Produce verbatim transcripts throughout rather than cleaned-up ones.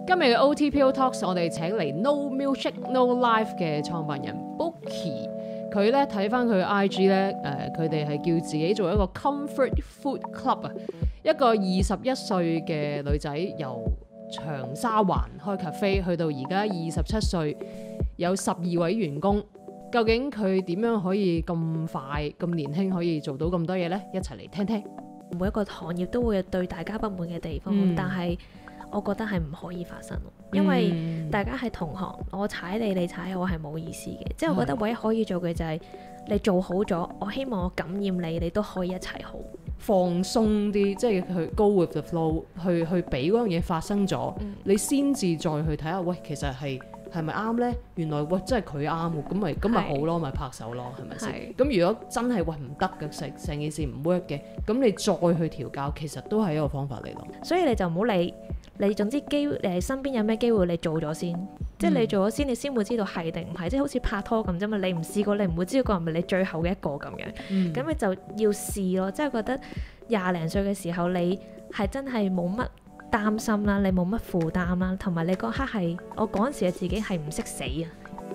今日嘅 O T P O Talks 我哋請嚟 No Milkshake No Life 嘅創辦人 Boki， 佢咧睇翻佢 I G 咧，誒佢哋係叫自己做一個 Comfort Food Club 啊，一個二十一歲嘅女仔由長沙灣開 cafe 去到而家二十七歲，有十二位員工。究竟佢點樣可以咁快咁年輕可以做到咁多嘢呢？一齊嚟聽聽。 每一個行業都會有對大家不滿嘅地方，嗯、但係我覺得係唔可以發生，因為大家係同行，我踩你，你踩我係冇意思嘅。即係我覺得唯一可以做嘅就係你做好咗，我希望我感染你，你都可以一齊好。 放鬆啲，即係去 go with the flow，去去俾嗰樣嘢發生咗，嗯、你先至再去睇下，喂，其實係。係咪啱呢？原來喂真係佢啱喎，咁咪咁咪好咯，咪拍手咯，係咪先？咁如果真係喂唔得嘅，成成件事唔 work 嘅，咁你再去調教，其實都係一個方法嚟咯。 所以你就唔好理，你總之機誒身邊有咩機會，你做咗先，嗯、即係你做咗先，你先會知道係定唔係，即係好似拍拖咁啫嘛。你唔試過，你唔會知道個係咪你最後嘅一個咁樣。咁、嗯、你就要試咯，即係覺得廿零歲嘅時候，你係真係冇乜擔心啦，你冇乜負擔啦，同埋你嗰刻係我嗰陣時嘅自己係唔識死啊！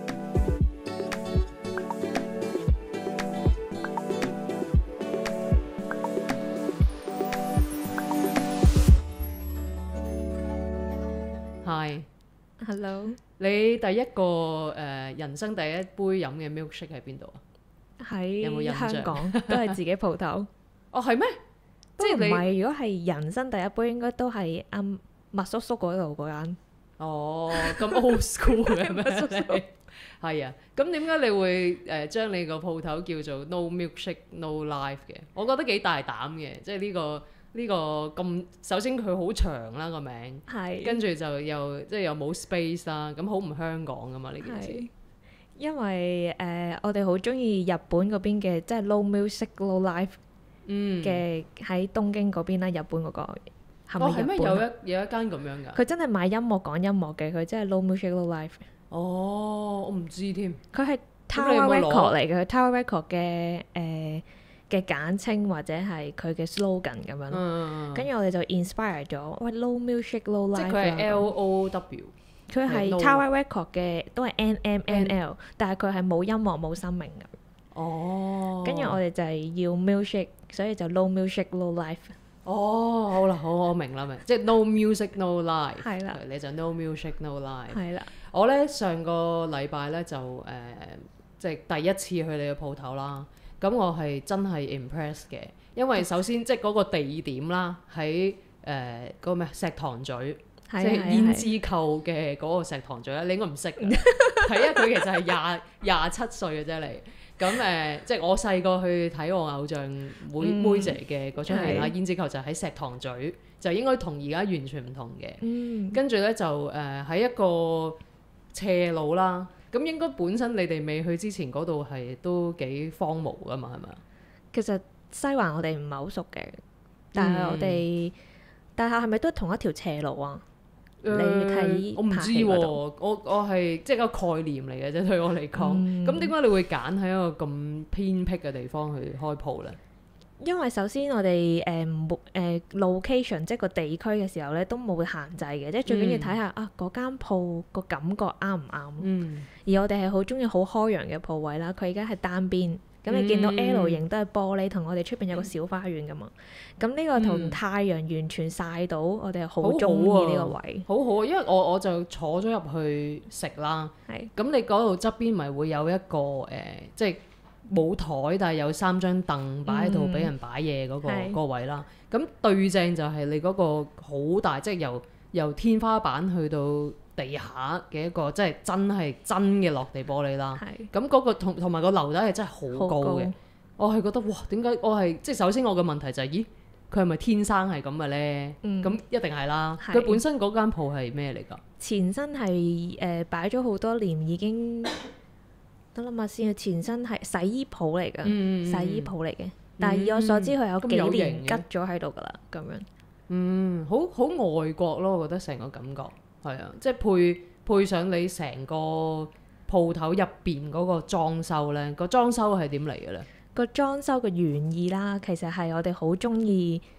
係 Hello， 你第一個誒、呃、人生第一杯飲嘅 milkshake 喺邊度啊？ 喺有冇印象？ 香港都係自己鋪頭。 哦，係咩？即係唔係，如果係人生第一杯，應該都係阿麥叔叔嗰度嗰間。 哦，咁 old school 嘅咩？係啊，咁點解你會誒將、呃、你個鋪頭叫做 No Milkshake No Life 嘅？我覺得幾大膽嘅，即係呢、呢個呢、呢個咁。首先佢好長啦個名， 係跟住就又即係又冇 space 啦，咁好唔香港噶嘛呢件事。 因為誒、呃，我哋好中意日本嗰邊嘅，即係 No Milkshake No Life。嗯嘅喺東京嗰邊啦，日本嗰、嗰個係咪日本？哦，係咩？ 有一有一間咁樣㗎？ 佢真係賣音樂講音樂嘅，佢真係 No Milkshake No Life。 哦，我唔知添。佢係 Tower Record 嚟嘅，佢 Tower Record 嘅誒嘅簡稱或者係佢嘅 slogan 咁樣。嗯。跟住我哋就 inspire 咗，喂 No Milkshake No Life。即係佢係 L O W。佢係 Tower Record 嘅，都係 N M N L，N 但係佢係冇音樂冇生命嘅。哦。跟住我哋就係要 milkshake，所以就 no milkshake no life。 哦，好啦，好，我明啦，明，即係 no music no life。係啦，你就 no milkshake no life。係啦。我咧上個禮拜咧就誒、呃，即係第一次去你嘅鋪頭啦。咁我係真係 impress 嘅，因為首先即係嗰個地點啦，喺誒嗰個咩石塘咀，即係胭脂扣嘅嗰個石塘咀咧，你應該唔識㗎。係啊，佢其實係廿廿七歲嘅啫你。咁誒、呃，即係我細個去睇我偶像妹妹姐嘅嗰出戲啦，嗯《胭脂扣》就喺石塘咀，就應該同而家完全唔同嘅。嗯、跟住咧就誒喺、呃、一個斜路啦。咁應該本身你哋未去之前嗰度係都幾荒蕪噶嘛，係咪啊？其實西環我哋唔係好熟嘅，但係我哋、嗯、大廈係咪都同一條斜路啊？你睇、 呃、我唔知喎、啊，我我係即係個概念嚟嘅啫，對我嚟講。咁點解你會揀喺一個咁偏僻嘅地方去開鋪呢？ 因為首先我哋誒冇誒 location 即係個地區嘅時候咧，都冇限制嘅，即係最緊要睇下、嗯、啊嗰間鋪個感覺啱唔啱。嗯、而我哋係好中意好開揚嘅鋪位啦，佢而家係單邊。咁你見到 L 型都係玻璃，同我哋出邊有個小花園噶嘛。咁呢、嗯、個同太陽完全曬到，我哋係好中意呢個位。 好好啊，因為我我就坐咗入去食啦。係是。咁你嗰度側邊咪會有一個誒、呃，即係冇台，但係有三張凳擺喺度俾人擺嘢嗰個嗰個位啦。咁是對正就係你嗰個好大，即係由由天花板去到地下嘅一個即係真係真嘅落地玻璃啦，咁嗰是、嗰個同同埋個樓底係真係好高嘅。高我係覺得哇，點解我係即係首先我嘅問題就係、是，咦佢係咪天生係咁嘅咧？咁、嗯、一定係啦。佢是本身嗰間鋪係咩嚟㗎？ 前身係誒擺咗好多年，已經得啦嘛先。前身係洗衣鋪嚟㗎，嗯、洗衣鋪嚟嘅。但係以我所知，佢有幾年吉咗喺度㗎啦，咁樣。 嗯，好好外國咯，我覺得成個感覺。係啊，即係配配上你成個鋪頭入邊嗰個裝修咧，個裝修係點嚟嘅咧？ 個裝修嘅原意啦，其實係我哋好中意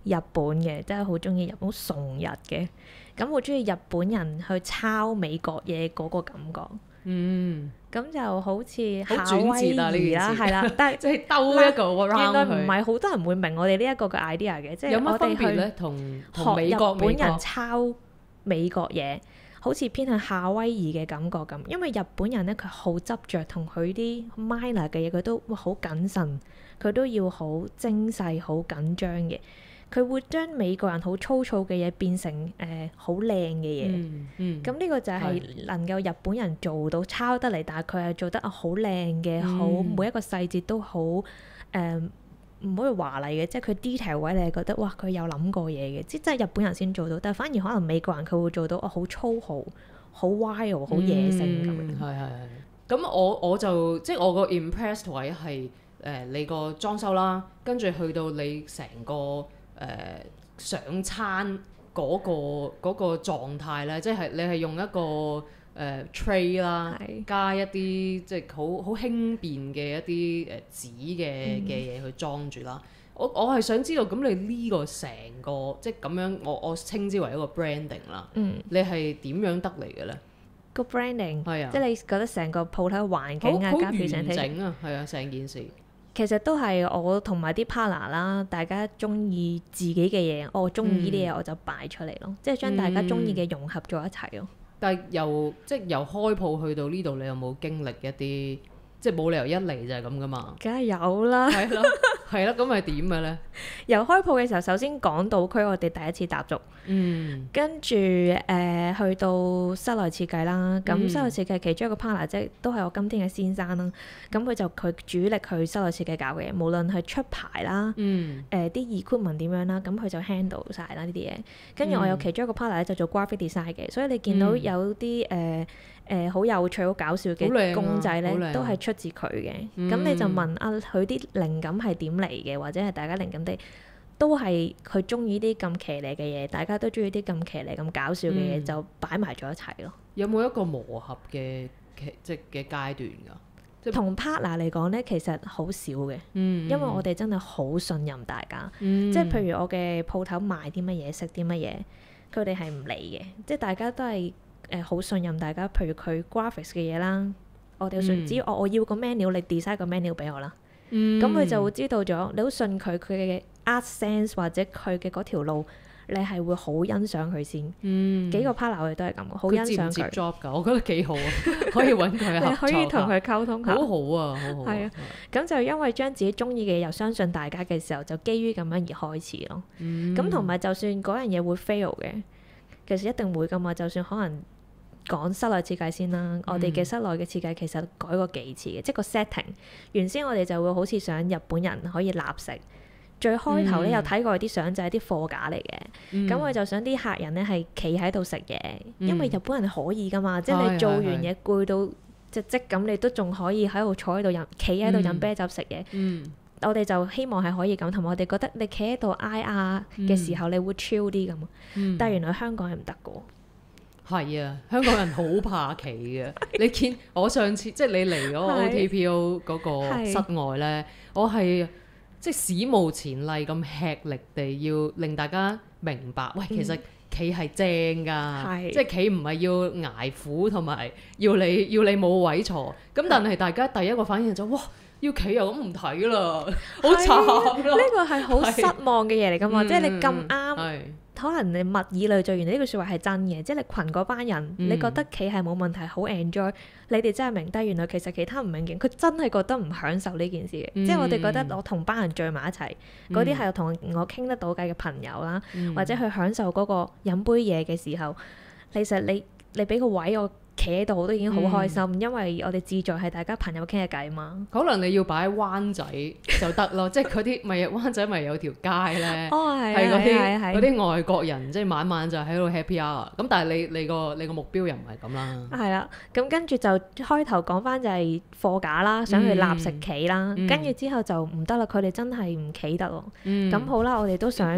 日本嘅，真係好中意日本，好崇日嘅，咁好中意日本人去抄美國嘢嗰個感覺。嗯，咁就好似夏威夷啦，係啦，但係即係兜一個 round，原來唔係好多人會明我哋呢一個嘅 idea 嘅，即係我哋去同學日本人抄美國嘢，好似偏向夏威夷嘅感覺咁。因為日本人咧，佢好執着同佢啲 minor 嘅嘢，佢都好謹慎，佢都要好精細、好緊張嘅。佢會將美國人好粗糙嘅嘢變成誒好靚嘅嘢，咁呢、嗯嗯、個就係能夠日本人做到抄得嚟，但係佢係做得好靚嘅，好、嗯、每一個細節都好誒唔可以華麗嘅，即係佢 detail 位你係覺得哇佢有諗過嘢嘅，即係日本人先做到，但係反而可能美國人佢會做到哦好粗豪、好 wild、好野性咁樣。係係係。咁我我就即係我個 impressed 位係誒你個裝修啦，跟住去到你成個。誒、呃、上餐嗰、那個嗰、那個狀態咧，即係你係用一個誒、呃、tray 啦，是加一啲即係好好輕便嘅一啲誒、呃、紙嘅嘅嘢去裝住啦。我我係想知道，咁你呢個成個即係咁樣，我我稱之為一個 branding 啦。嗯、你係點樣得嚟嘅咧？個 branding 係啊，即係你覺得成個鋪頭環境啊，加完整啊，係啊，成件事。其實都係我同埋啲 partner 啦，大家中意自己嘅嘢，我中意呢啲嘢我就擺出嚟咯，嗯、即係將大家中意嘅融合咗一齊咯、嗯。但係由即係由開鋪去到呢度，你有冇經歷一啲即係冇理由一嚟就係咁噶嘛？梗係有啦，係咯，係咯，咁係點嘅咧？由開鋪嘅時候，首先港島區我哋第一次踏足，嗯，跟住誒、呃、去到室內設計啦，咁、嗯、室內設計其中一個 partner 即係都係我今天嘅先生啦，咁佢就佢主力去室內設計搞嘅嘢，無論係出牌啦，嗯，誒啲 equipment 點樣啦，咁佢就 handle 晒啦呢啲嘢，跟住我有其中一個 partner 咧就做 graphic design 嘅，所以你見到有啲誒。呃誒好、呃、有趣、好搞笑嘅公仔咧，啊、都係出自佢嘅。咁、嗯、你就問啊，佢啲靈感係點嚟嘅？或者係大家靈感啲，都係佢中意啲咁騎呢嘅嘢，大家都中意啲咁騎呢、咁搞笑嘅嘢，嗯、就擺埋咗一齊咯。有冇一個磨合嘅即係嘅階段㗎？同 partner 嚟講咧，其實好少嘅，嗯、因為我哋真係好信任大家。嗯、即係譬如我嘅鋪頭賣啲乜嘢、食啲乜嘢，佢哋係唔理嘅，即係大家都係。誒好、呃、信任大家，譬如佢 graphics 嘅嘢啦，我哋信，只要我我要個 menu，你 design 個 menu 俾我啦，咁佢、嗯、就會知道咗，你好信佢佢嘅 art sense 或者佢嘅嗰條路，你係會好欣賞佢先。嗯、幾個 partner 我哋都係咁，好欣賞佢。接 job 㗎，我覺得幾好啊，可以揾佢合作。你可以同佢溝通下。好好啊，好好。係啊，咁就因為將自己中意嘅嘢又相信大家嘅時候，就基於咁樣而開始咯。咁同埋就算嗰樣嘢會 fail 嘅，其實一定會㗎嘛，就算可能。講室內設計先啦，嗯、我哋嘅室內嘅設計其實改過幾次嘅，即係個 setting。原先我哋就會好似想日本人可以立食，最開頭咧有睇過啲相就係啲貨架嚟嘅，咁我、嗯、就想啲客人咧係企喺度食嘢，嗯、因為日本人可以噶嘛，嗯、即係你做完嘢攰到隻積咁，你都仲可以喺度坐喺度飲，企喺度飲啤酒食嘢。嗯嗯、我哋就希望係可以咁，同埋我哋覺得你企喺度挨啊嘅時候，嗯、你會 chill 啲咁。嗯、但係原來香港係唔得噶。係啊，香港人好怕企嘅。你見我上次即係你嚟嗰個 O T P O 嗰個室外呢，我係即係史無前例咁吃力地要令大家明白，喂，其實企係正㗎，嗯、即係企唔係要捱苦同埋要你要你冇位坐。咁但係大家第一個反應就哇，要企又咁唔睇啦，好慘咯。呢個係好失望嘅嘢嚟㗎嘛，即係你咁啱。可能你物以類聚，原來呢句説話係真嘅，即係你群嗰班人，嗯、你覺得企係冇問題，好 enjoy，你哋真係明低，原來其實其他唔明嘅，佢真係覺得唔享受呢件事嘅，嗯、即係我哋覺得我同班人聚埋一齊，嗰啲係同我傾得到偈嘅朋友啦，嗯、或者去享受嗰個飲杯嘢嘅時候，其實你你俾個位我。企喺度我都已經好開心，嗯、因為我哋志在係大家朋友傾下偈嘛。可能你要擺喺灣仔就得咯，即係嗰啲咪灣仔咪有條街咧，係嗰啲嗰啲外國人，即係晚晚就喺度 happy hour。咁但係你你個你個目標又唔係咁啦。係啦，咁跟住就開頭講翻就係貨架啦，想去立食企啦，跟住、嗯、之後就唔得啦，佢哋真係唔企得咯。咁、嗯、好啦，我哋都想。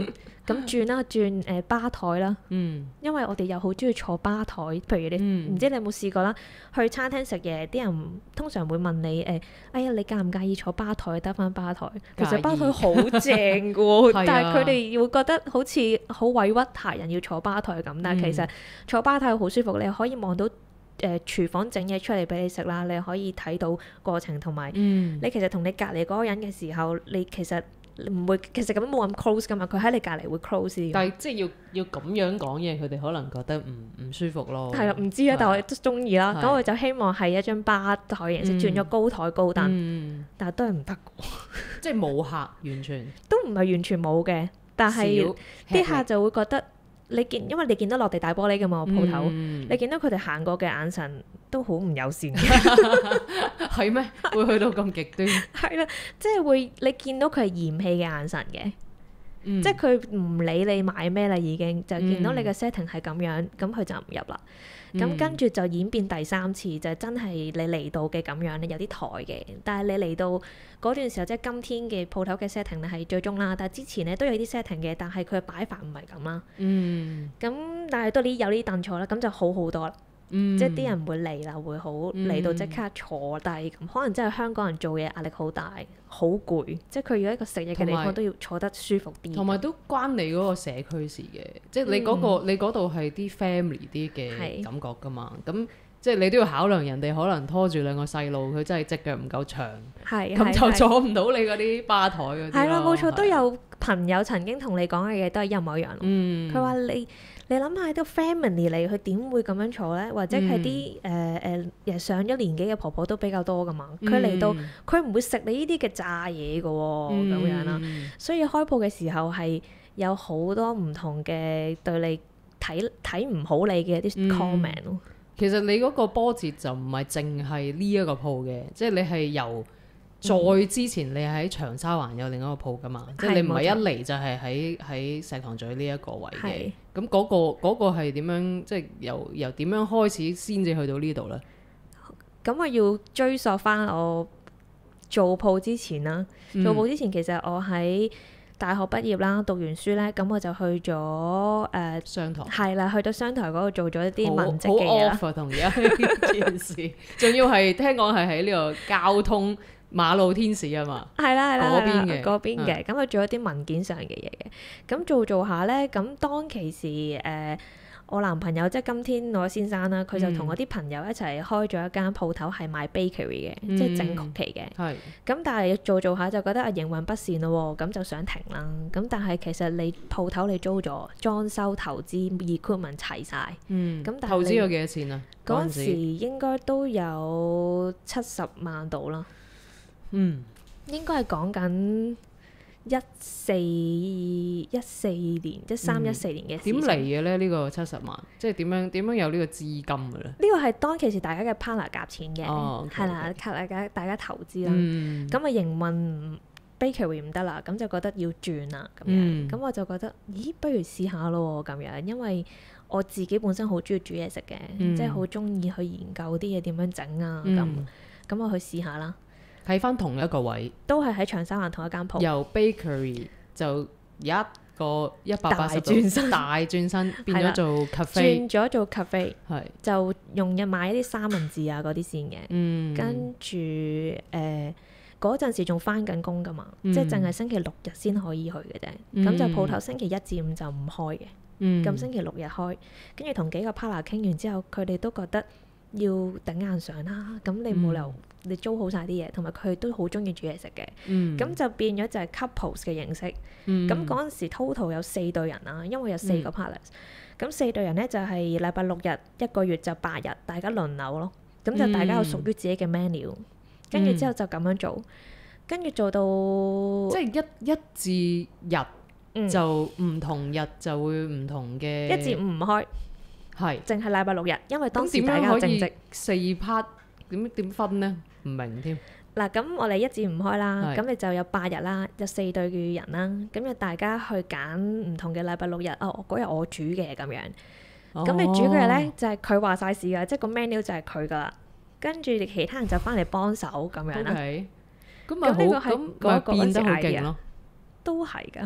咁轉啦，轉誒、呃、吧台啦。 嗯、 因為我哋又好中意坐吧台，譬如你唔、嗯、知你有冇試過啦？去餐廳食嘢，啲人通常會問你誒、呃，哎呀，你介唔介意坐吧台？得返吧台，其實吧台好正㗎喎，但係佢哋會覺得好似好委屈客人要坐吧台咁，但係其實坐吧台好舒服，你可以望到誒、呃、廚房整嘢出嚟俾你食啦，你可以睇到過程，同埋、嗯、你其實同你隔離嗰個人嘅時候，你其實唔會，其實咁冇咁 close 噶嘛，佢喺你隔離會 close 啲。但係即係要要咁樣講嘢，佢哋可能覺得唔唔舒服咯。 係啦，唔知啊，但係我都中意啦。咁我就希望係一張吧台形式，嗯、轉咗高台高凳，嗯、但係都係唔得。 即係冇客，完全都唔係完全冇嘅，但係啲客就會覺得。你見，因為你見到落地大玻璃㗎嘛，鋪頭，嗯、你見到佢哋行過嘅眼神都好唔友善。 係咩？會去到咁極端？ 係啦，即係會你見到佢係嫌棄嘅眼神嘅，嗯、即係佢唔理你買咩啦，已經就見到你嘅 setting 係咁樣，咁佢、嗯、就唔入啦。咁、嗯、跟住就演變第三次，就係、真係你嚟到嘅咁樣咧，有啲台嘅。但係你嚟到嗰段時候，即係今天嘅鋪頭嘅 setting 咧係最終啦。但係之前咧都有啲 setting 嘅，但係佢嘅擺法唔係咁啦。嗯。咁但係都啲有啲凳坐啦，咁就好好多啦。嗯、即係啲人會嚟啦，會好嚟到即刻坐低咁，可能真係香港人做嘢壓力好大，好攰，即係佢要一個食嘢嘅地方都要坐得舒服啲。同埋都關你嗰個社區事嘅，即係你嗰、嗰個、嗯、你嗰度係啲 family 啲嘅感覺㗎嘛，咁是即係你都要考量人哋可能拖住兩個細路，佢真係隻腳唔夠長，咁就坐唔到你嗰啲吧台嗰啲。係啦， 冇錯，都有朋友曾經同你講嘅嘢都係一模一樣。佢話、嗯、你。你諗下，啲 family 嚟，佢點會咁樣坐咧？或者係啲誒誒上咗年紀嘅婆婆都比較多噶嘛？佢嚟、嗯、到，佢唔會食你呢啲嘅炸嘢噶喎，咁、嗯、樣啦。所以開鋪嘅時候係有好多唔同嘅對你睇睇唔好你嘅啲 comment 咯、嗯。 其實你嗰個波折就唔係淨係呢一個鋪嘅，即係你係由。再之前你喺長沙灣有另一個鋪噶嘛，嗯、即係你唔係一嚟就係喺喺石塘咀呢一個位嘅。咁嗰、嗰個嗰、嗰個係點樣？即係由由點樣開始先至去到呢度呢？ 咁我要追溯翻我做鋪之前啦。嗯、做鋪之前其實我喺大學畢業啦，讀完書呢，咁我就去咗誒、呃、商台。係啦，去到商台嗰度做咗一啲文職嘅嘢啦。好 off 同而家呢件事，仲要係聽講係喺呢個交通。馬路天使啊嘛， 係啦係啦， 嗰邊嘅嗰邊嘅，咁佢做一啲文件上嘅嘢嘅，咁做做下咧，咁當其時誒、呃，我男朋友即係今天我先生啦，佢就同我啲朋友一齊開咗一間鋪頭，係賣 bakery 嘅，嗯、即係整曲奇嘅。係是。咁但係做做下就覺得啊營運不善咯喎，咁就想停啦。咁但係其實你鋪頭你租咗，裝修、投資、equipment 齊晒。嗯。咁但係投資咗幾多錢啊？ 嗰陣時應該都有七十萬到啦。嗯，應該係講緊一四一四年，即三一四年嘅事。點嚟嘅咧？呢、呢個七十萬，即係點樣點樣有呢個資金嘅咧？ 呢個係當其時大家嘅 partner 夾錢嘅，係啦，大家大家投資啦。咁啊、嗯、營運 bakery 唔得啦，咁就覺得要轉啦咁樣。咁、嗯、我就覺得，咦，不如試下咯咁樣，因為我自己本身好中意煮嘢食嘅，嗯、即係好中意去研究啲嘢點樣整啊咁。咁、嗯、我去試下啦。 喺翻同一個位， 都係喺長沙灣同一間鋪。 由 bakery 就一個一百八十度大轉身，大轉身變咗做 cafe，轉咗做 cafe，係就用日買一啲三文治啊嗰啲先嘅。嗯，跟住誒嗰陣時仲翻緊工噶嘛，嗯、即係淨係星期六日先可以去嘅啫。咁、嗯、就鋪頭星期一至五就唔開嘅。嗯，咁星期六日開，跟住同幾個 partner 傾完之後，佢哋都覺得要頂硬上啦。咁你冇理由。嗯你租好晒啲嘢，同埋佢都好中意煮嘢食嘅，咁、嗯、就變咗就係 couples 嘅形式。咁嗰陣時 total 有四對人啦，因為有四個 partners。咁、嗯、四對人咧就係禮拜六日一個月就八日，大家輪流咯。咁就大家有屬於自己嘅 menu，跟住之後就咁樣做，跟住做到即係一一至日、嗯、就唔同日就會唔同嘅一至五唔開，係淨係禮拜六日，因為當時大家正值四 part 點點分呢？唔明添。 嗱，咁我哋一至五開啦，咁是你就有八日啦，有四對嘅人啦，咁就大家去揀唔同嘅禮拜六日。哦，嗰日我煮嘅咁樣，咁、哦、你煮嘅咧就係佢話晒事㗎，即係個 menu 就係佢㗎啦。跟住其他人就翻嚟幫手咁樣啦。咁呢個係嗰個變得好勁咯，都係㗎。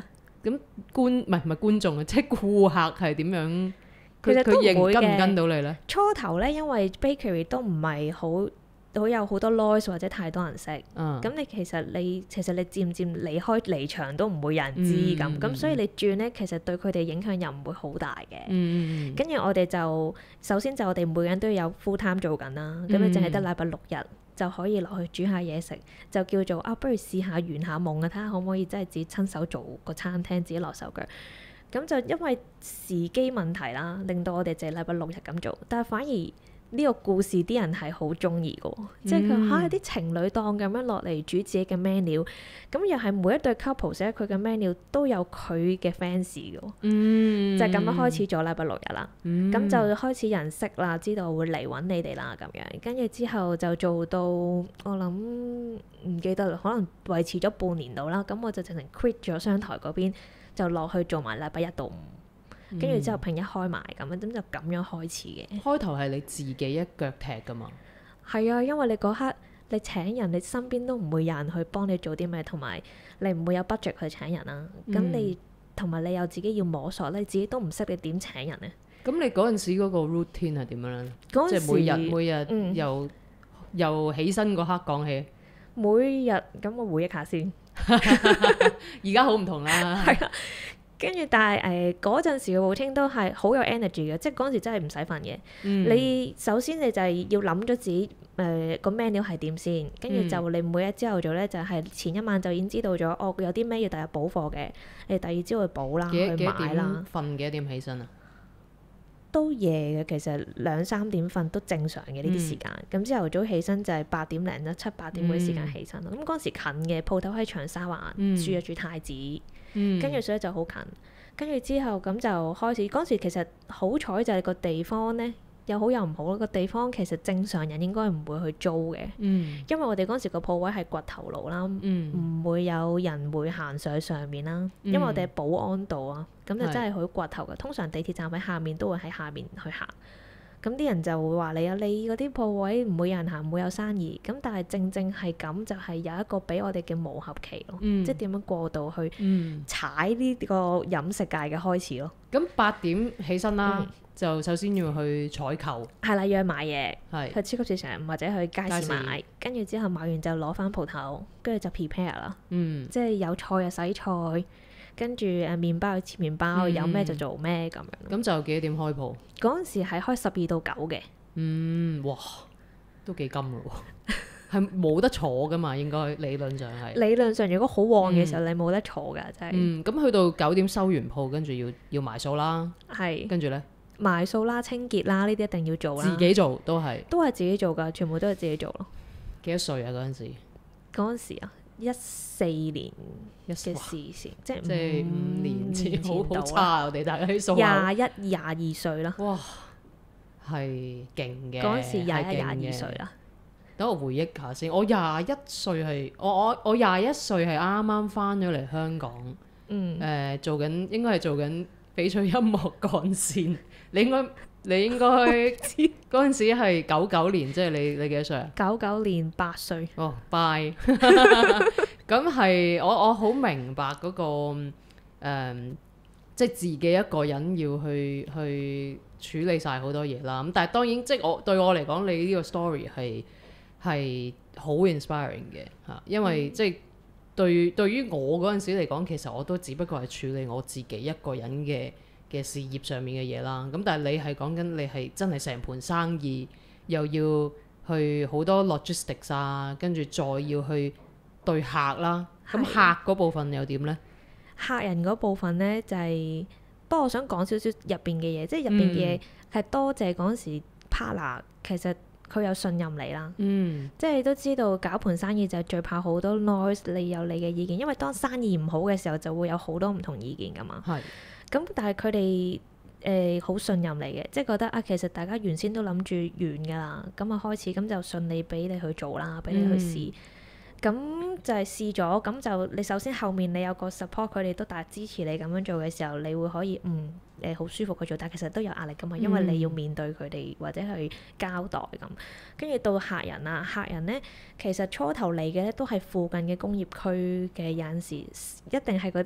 咁觀唔係唔係觀眾啊，即係顧客係點樣？ 其實都唔會嘅。 跟唔跟到你咧？ 初頭咧，因為 bakery 都唔係好好有好多 noise 或者太多人識，咁、嗯、你其實你其實你漸漸離開離場都唔會有人知咁，咁、嗯、所以你轉咧其實對佢哋影響又唔會好大嘅。跟住、嗯、我哋就首先就我哋每個人都有 full time 做緊啦，咁、嗯、你淨係得禮拜六日就可以落去煮下嘢食，就叫做啊，不如試下圓下夢啊，睇下可唔可以真係自己親手做個餐廳，自己落手腳。咁就因為時機問題啦，令到我哋淨係禮拜六日咁做，但係反而呢個故事啲人係好中意嘅，嗯、即係佢嚇啲情侶檔咁樣落嚟煮自己嘅 menu，咁又係每一對 couple 寫佢嘅 menu 都有佢嘅 fans 嘅，嗯、就咁樣開始咗禮拜六日啦。咁、嗯、就開始人識啦，知道會嚟揾你哋啦咁樣，跟住之後就做到我諗唔記得啦，可能維持咗半年度啦。咁我就直情 quit 咗商台嗰邊。就落去做埋禮拜一到五，跟住、嗯、之後平一開埋咁樣，咁就咁樣開始嘅。開頭係你自己一腳踢噶嘛？ 係啊，因為你嗰刻你請人，你身邊都唔會有人去幫你做啲咩，同埋你唔會有 budget 去請人啦。咁、嗯、你同埋你又自己要摸索，你自己都唔識你點請人咧。 咁你嗰陣時嗰個 routine 係點樣咧？即係每日每日由、嗯、由起身嗰刻講起。 每日咁我回憶下先。 而家好唔同啦， 係啊，跟住但係誒嗰陣時嘅 routine都係好有 energy 嘅，即係嗰陣時真係唔使瞓嘅。嗯、你首先你就係要諗咗自己誒個 menu 係點先，跟住就你每一朝頭早咧就係前一晚就已經知道咗，哦有啲咩要第日補貨嘅，你第二朝去補啦，去買啦。 瞓幾多點起身啊？ 都夜嘅，其實兩三點瞓都正常嘅呢啲時間。咁朝頭早起身就係八點零啦，七八點嗰啲時間起身咯。咁嗰陣時近嘅鋪頭喺長沙灣，嗯、住啊住太子，跟住、嗯、所以就好近。跟住之後咁就開始嗰陣時，其實好彩就係個地方咧。有好有唔好咯，個地方其實正常人應該唔會去租嘅，嗯、因為我哋嗰時個鋪位係掘頭路啦，唔、嗯、會有人會行上去上面啦，嗯、因為我哋係保安道啊，咁就真係好掘頭嘅。是通常地鐵站喺下面都會喺下面去行，咁啲人就會話你啊，你嗰啲鋪位唔會有人行，唔會有生意。咁但係正正係咁，就係有一個俾我哋嘅磨合期咯，嗯、即係點樣過渡去踩呢個飲食界嘅開始咯。 咁八、嗯、點起身啦。嗯就首先要去採購， 係啦，要去買嘢， 係去超級市場或者去街市買，跟住之後買完就攞翻鋪頭，跟住就 prepare 啦，嗯，即係有菜就洗菜，跟住誒麵包去切麵包，嗯、有咩就做咩咁樣。 咁就幾點開鋪？ 嗰陣時係開十二到九嘅。 嗯，哇，都幾金咯喎，係冇得坐噶嘛？應該理論上係。 理論上，如果好旺嘅時候，嗯、你冇得坐㗎，真係。 嗯，咁去到九點收完鋪，跟住要要埋數啦，係是，跟住咧。 埋數啦、清潔啦，呢啲一定要做啦。 自己做都係， 都係自己做㗎，全部都係自己做咯。 幾多歲啊？嗰陣時？ 嗰陣時啊，一四年嘅事先，即係五年前，好好差啊！我哋大家啲數。 廿一、廿二歲啦。 哇，係勁嘅。 嗰陣時廿一、廿二歲啦。 等我回憶下先，我廿一歲係我我我廿一歲係啱啱翻咗嚟香港。嗯。誒、呃，做緊應該係做緊翡翠音樂幹線。你應該你應該嗰陣時係九九年，即係你你幾多歲啊？ 九九年八歲。 哦，bye。咁係我我好明白嗰個誒，即係自己一個人要去去處理晒好多嘢啦。咁但係當然，即係我對我嚟講，你呢個 story 係係好 inspiring 嘅嚇，因為即係對對於我嗰陣時嚟講，其實我都只不過係處理我自己一個人嘅嘅事業上面嘅嘢啦，咁但係你係講緊你係真係成盤生意，又要去好多 logistics 啊，跟住再要去對客啦，咁的客嗰部分又點呢？ 客人嗰部分呢，就係、是，不過我想講少少入邊嘅嘢，即係入邊嘅嘢係多謝嗰陣時 partner，其實佢有信任你啦，嗯、即係都知道搞盤生意就係最怕好多 noise，你有你嘅意見，因為當生意唔好嘅時候就會有好多唔同意見噶嘛。係。咁但係佢哋誒好信任你嘅，即係覺得啊，其實大家原先都諗住完㗎啦，咁啊開始咁就順利俾你去做啦，俾你去試，咁、嗯、就係試咗，咁就你首先後面你有個 support，佢哋都大支持你咁樣做嘅時候，你會可以嗯誒好、呃、舒服去做，但係其實都有壓力㗎嘛，因為你要面對佢哋或者去交代咁，跟住到客人啊，客人咧其實初頭嚟嘅咧都係附近嘅工業區嘅，有陣時一定係嗰啲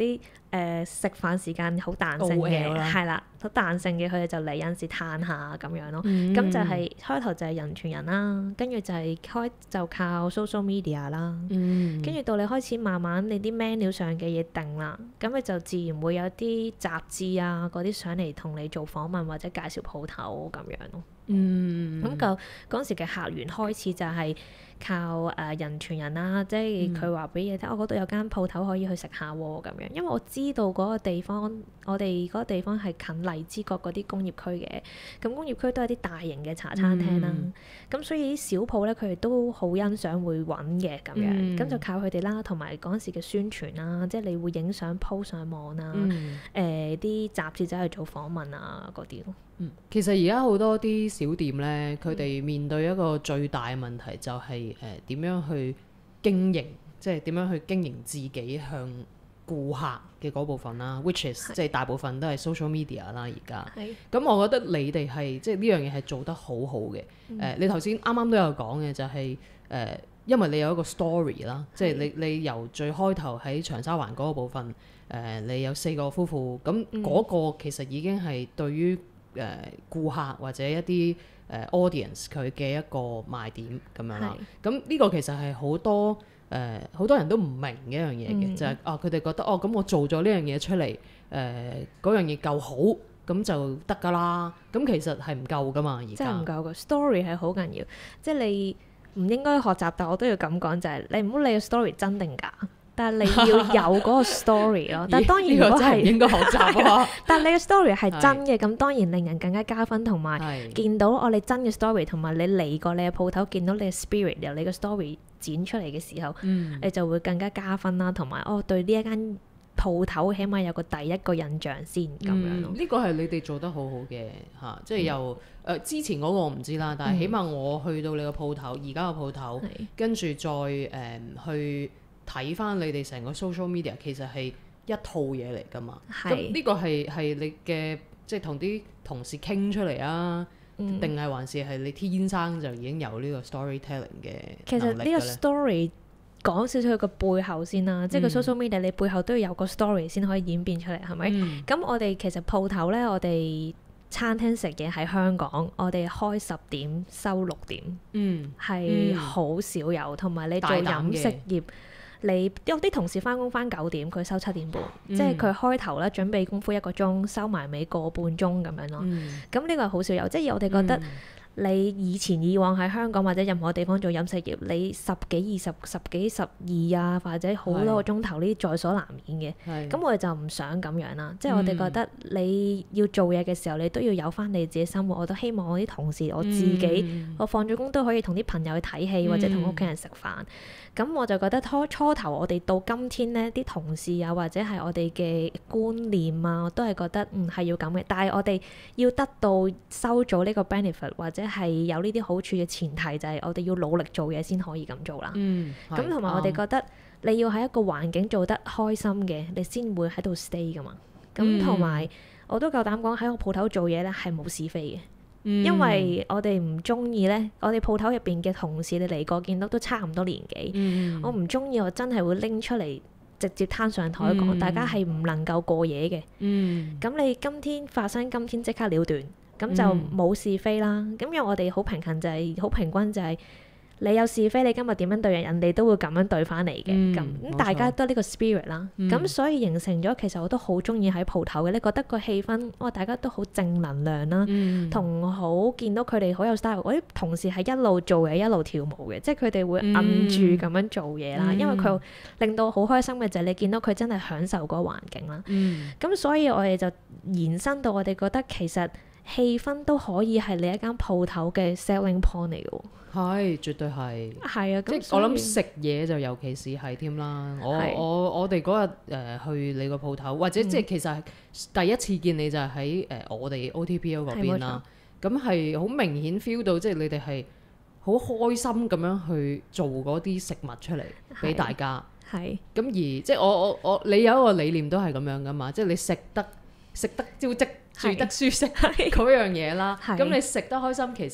誒食飯時間好彈性嘅，係啦，好彈性嘅，佢哋就嚟有陣時嘆下咁樣咯。咁、嗯、就係、是、開頭就係人傳人啦，跟住就係開就靠 social media 啦，跟住、嗯、到你開始慢慢你啲 menu 上嘅嘢定啦，咁你就自然會有啲雜誌啊嗰啲上嚟同你做訪問或者介紹鋪頭咁樣咯。嗯，咁就嗰陣時嘅客源開始就係靠誒、呃、人傳人啦，即係佢話俾你聽，我嗰度有間鋪頭可以去食下喎咁樣，因為我知道嗰個地方，我哋嗰個地方係近荔枝角嗰啲工業區嘅，咁工業區都係啲大型嘅茶餐廳啦，咁、嗯、所以啲小鋪咧佢哋都好欣賞會揾嘅咁樣，咁、嗯、就靠佢哋啦，同埋嗰陣時嘅宣傳啦，即係你會影相 po 上網啊，誒啲、嗯呃、雜誌走去做訪問啊嗰啲咯。 嗯，其實而家好多啲小店咧，佢哋面對一個最大嘅問題就係誒點樣去經營，即係點樣去經營自己向顧客嘅嗰部分啦，which is 即係大部分都係 social media 啦而家。係。咁我覺得你哋係即係呢樣嘢係做得好好嘅。誒、嗯呃，你頭先啱啱都有講嘅就係、是、誒、呃，因為你有一個 story 啦，即係你你由最開頭喺長沙灣嗰個部分，誒、呃，你有四個夫婦，咁嗰個其實已經係對於誒、呃、顧客或者一啲誒、呃、audience 佢嘅一個賣點咁樣啦，咁呢是個其實係好多誒好、呃、多人都唔明嘅一樣嘢嘅，嗯、就係、是、啊佢哋覺得哦咁我做咗呢樣嘢出嚟，誒嗰樣嘢夠好咁就得㗎啦，咁其實係唔夠㗎嘛而家，真係唔夠㗎 story 係好緊要，即係你唔應該學習，但我都要咁講就係、是、你唔好理個 story 真定假。但係你要有嗰個 story 咯，但係當然如果係應該學習啊， 但係你嘅 story 係真嘅，咁當然令人更加加分，同埋見到我哋真嘅 story，同埋你嚟過你嘅鋪頭見到你嘅 spirit 由你嘅 story 剪出嚟嘅時候，嗯、你就會更加加分啦，同埋哦對呢一間鋪頭起碼有個第一個印象先咁樣咯。 呢個係你哋做得好好嘅嚇，即係由誒、呃、之前嗰個我唔知啦，但係起碼我去到你個鋪頭，而家個鋪頭，跟住再誒、呃、去。睇翻你哋成個 social media 其實係一套嘢嚟㗎嘛，咁呢是個係係你嘅即係同啲同事傾出嚟啊，定係、嗯、還是係你天生就已經有呢個 storytelling 嘅能力？ 其實呢個 story 講少少佢個背後先啦，嗯、即係個 social media 你背後都要有個 story 先可以演變出嚟，係咪？咁、嗯、我哋其實鋪頭咧，我哋餐廳食嘢喺香港，我哋開十點收六點，嗯，係好少有，同埋你做飲食業。你有啲同事翻工翻九點，佢收七點半，嗯、即係佢開頭咧準備功夫一個鐘，收埋尾個半鐘咁樣咯。咁呢、嗯、個係好少有，即係我哋覺得你以前以往喺香港或者任何地方做飲食業，你十幾二十、十幾十二啊，或者好多個鐘頭呢啲在所難免嘅。咁是我哋就唔想咁樣啦，即係我哋覺得你要做嘢嘅時候，你都要有翻你自己生活。我都希望我啲同事，我自己，嗯、我放咗工都可以同啲朋友去睇戲，或者同屋企人食飯。咁、嗯、我就覺得初初頭我哋到今天呢啲同事啊，或者係我哋嘅觀念啊，我都係覺得嗯係要咁嘅。但係我哋要得到收咗呢個 benefit 或者係有呢啲好處嘅前提，就係我哋要努力做嘢先可以咁做啦。咁同埋我哋覺得你要喺一個環境做得開心嘅，你先會喺度 stay 噶嘛。咁同埋我都夠膽講喺我鋪頭做嘢咧係冇是非嘅。因為我哋唔中意咧，我哋鋪頭入邊嘅同事你嚟過見到都差唔多年紀，嗯、我唔中意我真係會拎出嚟直接攤上台講，嗯、大家係唔能夠過夜嘅。咁、嗯、你今天發生，今天即刻了斷，咁就冇是非啦。咁、嗯、因為我哋好平衡就係、是、好平均就係、是。你有是非，你今日點樣對人，人哋都會咁樣對翻你嘅。咁、嗯、大家都呢個 spirit 啦。咁、嗯、所以形成咗，其實我都好中意喺鋪頭嘅。你覺得個氣氛，哇！大家都好正能量啦，同、嗯、好見到佢哋好有 style。我啲同事係一路做嘢一路跳舞嘅，即係佢哋會揞住咁樣做嘢啦。嗯、因為佢令到好開心嘅就係你見到佢真係享受嗰個環境啦。咁、嗯、所以我哋就延伸到我哋覺得其實氣氛都可以係你一間鋪頭嘅 selling point 嚟嘅。 係，絕對係。係啊， 即係我諗食嘢就尤其是係添啦。我是我我哋嗰日誒去你個鋪頭，或者即係其實第一次見你就係喺誒我哋 O T P O 嗰邊啦。咁係好明顯 feel 到，即係你哋係好開心咁樣去做嗰啲食物出嚟俾大家。係。咁而即係我我我你有一個理念都係咁樣噶嘛，即係你食得食得招積，住得舒適嗰樣嘢啦。咁你食得開心，其實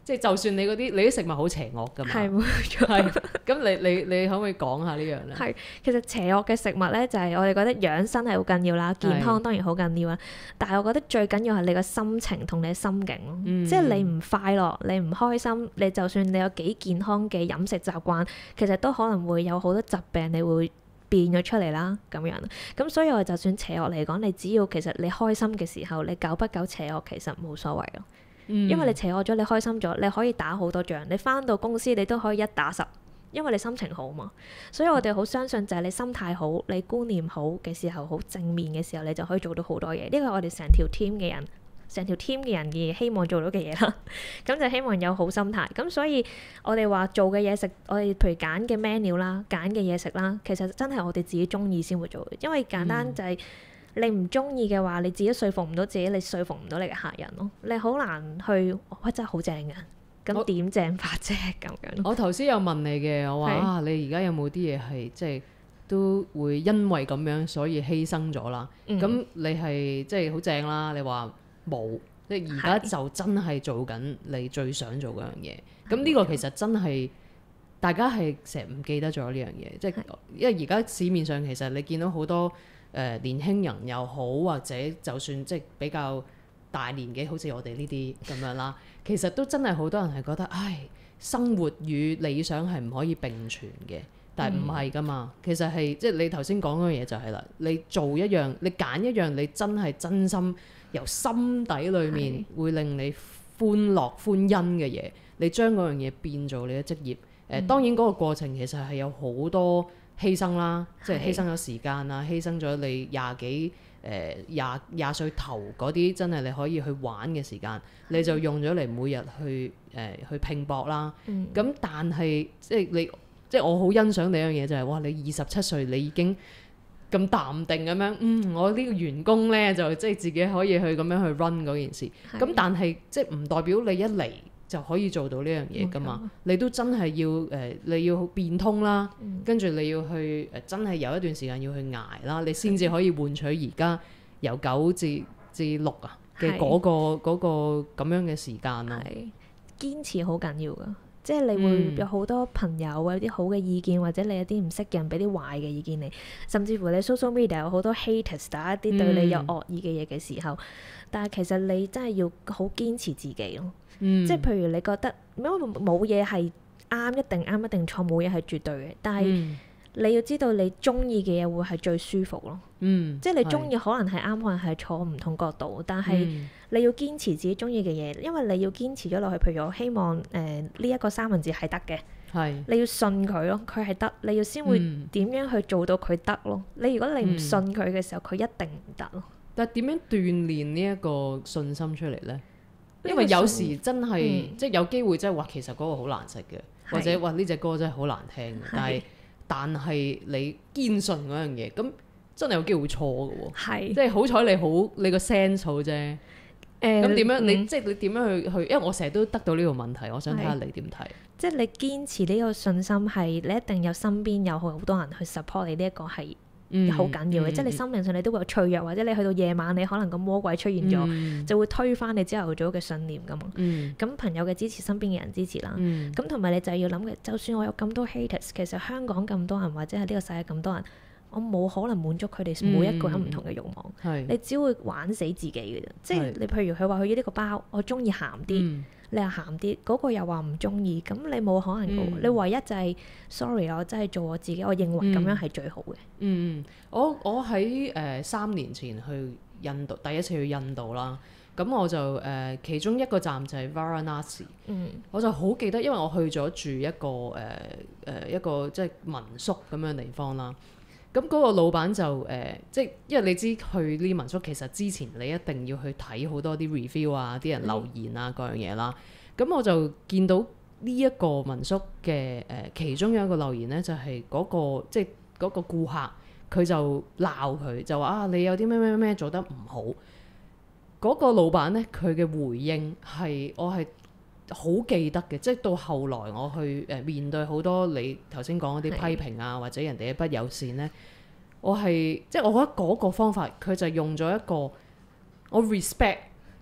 即係就算你嗰啲你啲食物好邪惡㗎嘛， 係冇錯。 係咁你你你可唔可以講下呢樣咧？ 係其實邪惡嘅食物咧，就係、是、我哋覺得養生係好緊要啦，健康當然好緊要啦。但係我覺得最緊要係你個心情同你嘅心境咯，嗯、即係你唔快樂、你唔開心，你就算你有幾健康嘅飲食習慣，其實都可能會有好多疾病，你會變咗出嚟啦咁樣。咁所以我就算邪惡嚟講，你只要其實你開心嘅時候，你久不久邪惡其實冇所謂咯。嗯、因為你邪惡咗，你開心咗，你可以打好多仗，你返到公司你都可以一打十，因為你心情好嘛。所以我哋好相信就係你心態好，你觀念好嘅時候，好正面嘅時候，你就可以做到好多嘢。呢個係我哋成條 team 嘅人，成條 team 嘅人而希望做到嘅嘢啦。咁就希望有好心態。咁所以我哋話做嘅嘢食，我哋譬如揀嘅 menu 啦，揀嘅嘢食啦，其實真係我哋自己中意先會做，因為簡單就係、是。嗯你唔中意嘅話，你自己說服唔到自己，你說服唔到你嘅客人咯。你好難去，哇！真係好正嘅，咁點正法啫咁樣。 我頭先有問你嘅，我話是啊，你而家有冇啲嘢係即係都會因為咁樣所以犧牲咗啦？咁、嗯、你係即係好正啦。你話冇，即係而家就真係做緊你最想做嗰樣嘢。咁呢個其實真係大家係成日唔記得咗呢樣嘢，即係因為而家市面上其實你見到好多。誒、呃、年輕人又好，或者就算即係比較大年紀，好似我哋呢啲咁樣啦，其實都真係好多人係覺得，唉，生活與理想係唔可以並存嘅，但係唔係㗎嘛。嗯、其實係即係你頭先講嗰樣嘢就係啦，你做一樣，你揀一樣，你真係真心由心底裡面會令你歡樂歡欣嘅嘢，你將嗰樣嘢變做你嘅職業。誒、呃，當然嗰個過程其實係有好多。犧牲啦，即係犧牲咗時間啦，犧牲咗你廿幾誒廿廿歲頭嗰啲真係你可以去玩嘅時間，你就用咗嚟每日去誒、呃、去拼搏啦。咁、嗯、但係即係你即係我好欣賞你一樣嘢就係、是、哇！你二十七歲你已經咁淡定咁樣，嗯，我呢個員工咧就即係自己可以去咁樣去 run 嗰件事。咁的但係即係唔代表你一嚟就可以做到呢樣嘢㗎嘛？錯你都真係要誒、呃，你要變通啦，嗯、跟住你要去誒、呃，真係有一段時間要去捱啦，你先至可以換取而家由九至至六啊嘅嗰個嗰個咁樣嘅時間咯。係堅持好緊要㗎，即係你會有好多朋友有啲好嘅意見，或者你有啲唔識嘅人俾啲壞嘅意見你，甚至乎你 social media 有好多 haters 打一啲對你有惡意嘅嘢嘅時候，嗯、但係其實你真係要好堅持自己咯。嗯、即係譬如你覺得冇嘢係啱，一定啱一定錯，冇嘢係絕對嘅。但係你要知道你中意嘅嘢會係最舒服咯。嗯、即係你中意可能係啱，可能係錯，唔同角度。但係你要堅持自己中意嘅嘢，因為你要堅持咗落去。譬如我希望誒呢一個三文治係得嘅，是你要信佢咯，佢係得，你要先會點樣去做到佢得咯。嗯、你如果你唔信佢嘅時候，佢一定唔得咯。 但係點樣鍛鍊呢一個信心出嚟咧？因為有時真係、嗯、即係有機會真係話其實嗰個好難食嘅，是或者話呢隻歌真係好難聽嘅，是但係但係你堅信嗰樣嘢，咁真係有機會錯嘅喎。係是即係好彩你好你個 sense 好啫。誒咁點樣、嗯、你即係你點樣去去？因為我成日都得到呢個問題，我想睇下你點睇。 即係你堅持呢個信心係你一定有身邊有好多人去 support 你，呢一個係好緊要嘅。嗯、即係你心靈上你都會有脆弱，或者你去到夜晚你可能個魔鬼出現咗，嗯、就會推翻你朝頭早嘅信念㗎嘛。咁、嗯、朋友嘅支持，身邊嘅人支持啦。咁同埋你就要諗嘅，就算我有咁多 haters，其實香港咁多人，或者係呢個世界咁多人，我冇可能滿足佢哋每一個人唔同嘅慾望。嗯、你只會玩死自己嘅啫。是即係你譬如佢話佢要呢個包，我中意鹹啲。嗯你又鹹啲，嗰、那個又話唔中意，咁你冇可能嘅。嗯、你唯一就係、是、sorry，我真係做我自己，我認為咁樣係最好嘅。嗯， 我我喺誒、呃、三年前去印度，第一次去印度啦。咁我就誒、呃、其中一個站就係 Varanasi。嗯，我就好記得，因為我去咗住一個誒誒、呃、一個即係民宿咁樣地方啦。咁嗰個老闆就誒、呃，即係因為你知去呢民宿，其實之前你一定要去睇好多啲 review 啊，啲人留言啊嗰、嗯、樣嘢啦。咁我就見到呢一個民宿嘅誒、呃，其中有一個留言咧，就係、是、嗰、那個即係嗰個顧客，佢就鬧佢，就話啊，你有啲咩咩咩做得唔好。嗰、那個老闆咧，佢嘅回應係我係好記得嘅，即係到後來我去誒面對好多你頭先講嗰啲批評啊，的或者人哋嘅不友善咧，我係即係我覺得嗰個方法佢就用咗一個我 respect